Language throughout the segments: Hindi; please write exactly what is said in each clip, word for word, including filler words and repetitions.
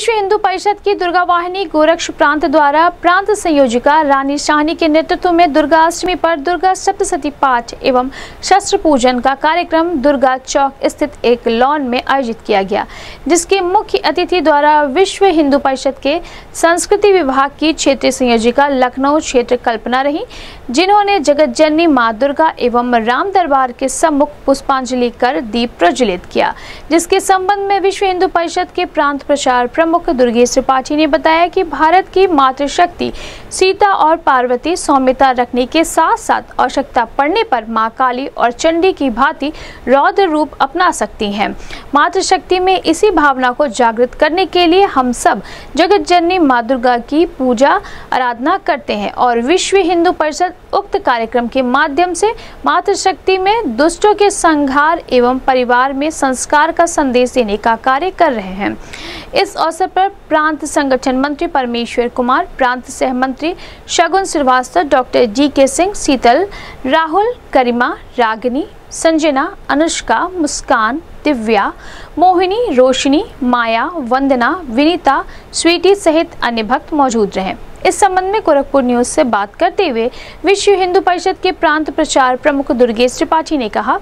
विश्व हिंदू परिषद की दुर्गा वाहिनी गोरक्ष प्रांत द्वारा प्रांत संयोजिका रानी शाहनी के नेतृत्व में दुर्गाष्टमी पर दुर्गा सप्तशती पाठ एवं शस्त्र पूजन का कार्यक्रम दुर्गा चौक स्थित एक लॉन में आयोजित किया गया, जिसके मुख्य अतिथि द्वारा विश्व हिंदू परिषद के संस्कृति विभाग की क्षेत्रीय संयोजिका लखनऊ क्षेत्र कल्पना रही, जिन्होंने जगत जननी मां दुर्गा एवं राम दरबार के सम्मुख पुष्पांजलि कर दीप प्रज्वलित किया, जिसके संबंध में विश्व हिंदू परिषद के प्रांत प्रचार प्रमुख दुर्गेश त्रिपाठी ने बताया कि भारत की मातृशक्ति सीता और पार्वती सौम्यता रखने के साथ साथ आवश्यकता पड़ने पर मां काली और चंडी की भांति रौद्र रूप अपना सकती हैं। मातृशक्ति में इसी भावना को जागृत करने के लिए हम सब जगत जननी मां दुर्गा की पूजा आराधना करते हैं और विश्व हिंदू परिषद उक्त कार्यक्रम के माध्यम से मातृशक्ति में दुष्टों के संहार एवं परिवार में संस्कार का संदेश देने का कार्य कर रहे हैं। इस अवसर पर प्रांत संगठन मंत्री परमेश्वर कुमार, प्रांत सह मंत्री शगुन श्रीवास्तव, डॉक्टर जी के सिंह, शीतल, राहुल, करिमा, रागिनी, संजना, अनुष्का, मुस्कान, दिव्या, मोहिनी, रोशनी, माया, वंदना, विनीता, स्वीटी सहित अन्य भक्त मौजूद रहे। इस संबंध में गोरखपुर न्यूज से बात करते हुए विश्व हिंदू परिषद के प्रांत प्रचार प्रमुख दुर्गेश त्रिपाठी ने कहा,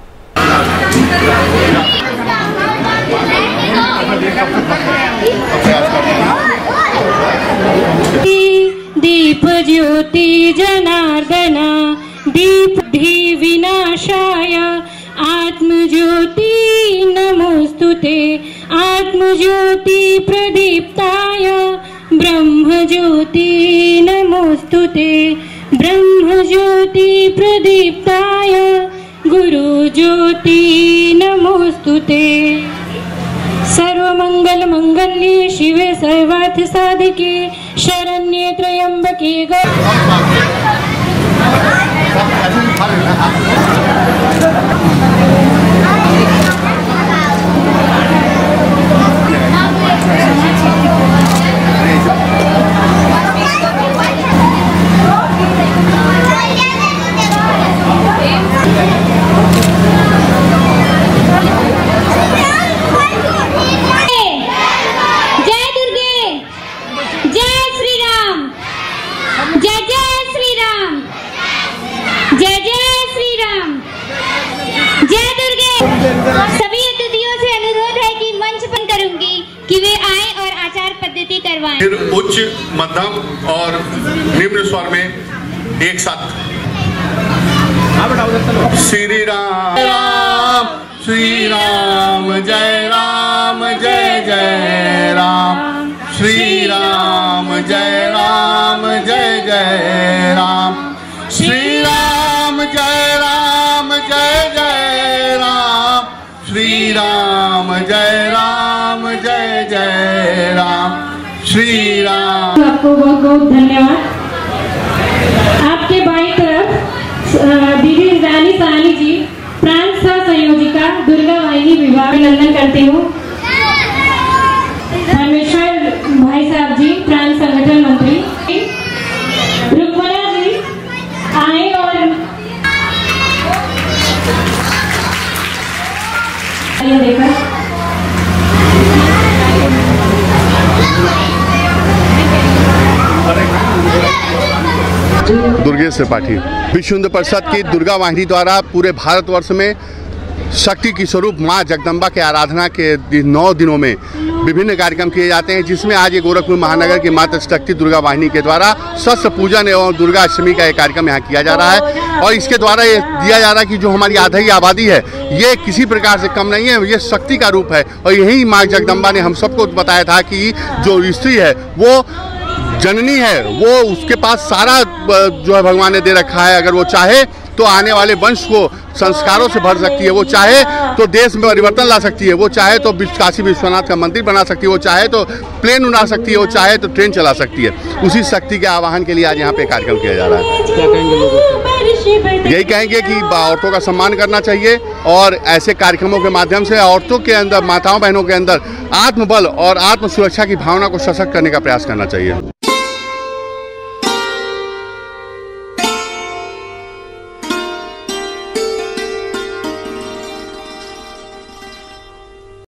दीप ज्योति जनार्दना दीप धी विनाशाय आत्म ज्योति नमोस्तुते आत्म ज्योति प्रदीप्ताय ब्रह्म ज्योति नमोस्तुते ब्रह्म ज्योति प्रदीप्ताय गुरु ज्योति नमोस्तुते। सर्वमंगल मंगल्ये शिवे सर्वार्थ साधिके शरण्ये त्र्यंबके सभी अतिथियों से अनुरोध है कि मंच पर करूंगी कि वे आए और आचार पद्धति करवाएं। फिर उच्च, मध्यम और निम्न स्वर में एक साथ श्री राम राम श्री राम जय राम जय जय राम श्री राम जय राम जय जय राम श्री राम जय राम जय जय राम श्री राम जय राम जय जय राम श्री राम। आपको बहुत बहुत धन्यवाद। आपके बाईं तरफ दीदी रानी शाहनी जी, प्रांत सह संयोजिका दुर्गा वाहिनी विभाग, अभिनंदन करती हूँ। परमेश्वर भाई साहब जी, प्रांत संगठन मंत्री, रुक्मणा जी आए और देखा दुर्गेश त्रिपाठी। विश्व हिंदू परिषद की दुर्गा वाहिनी द्वारा पूरे भारतवर्ष में शक्ति की स्वरूप मां जगदम्बा के आराधना के नौ दिनों में विभिन्न कार्यक्रम किए जाते हैं, जिसमें आज ये गोरखपुर महानगर की माता शक्ति दुर्गा वाहिनी के द्वारा शस्त्र पूजन एवं दुर्गा अष्टमी का एक कार्यक्रम यहाँ किया जा रहा है। और इसके द्वारा ये दिया जा रहा है कि जो हमारी आधी आबादी है ये किसी प्रकार से कम नहीं है, ये शक्ति का रूप है। और यही माँ जगदम्बा ने हम सबको बताया था कि जो स्त्री है वो जननी है, वो उसके पास सारा जो है भगवान ने दे रखा है। अगर वो चाहे तो आने वाले वंश को संस्कारों से भर सकती है, वो चाहे तो देश में परिवर्तन ला सकती है, वो चाहे तो काशी विश्वनाथ का मंदिर बना सकती है, वो चाहे तो प्लेन उड़ा सकती है, वो चाहे तो ट्रेन चला सकती है। उसी शक्ति के आवाहन के लिए आज यहाँ पे कार्यक्रम किया जा रहा है। क्या कहेंगे लोगों को? यही कहेंगे कि औरतों का सम्मान करना चाहिए और ऐसे कार्यक्रमों के माध्यम से औरतों के अंदर, माताओं बहनों के अंदर आत्मबल और आत्म सुरक्षा की भावना को सशक्त करने का प्रयास करना चाहिए।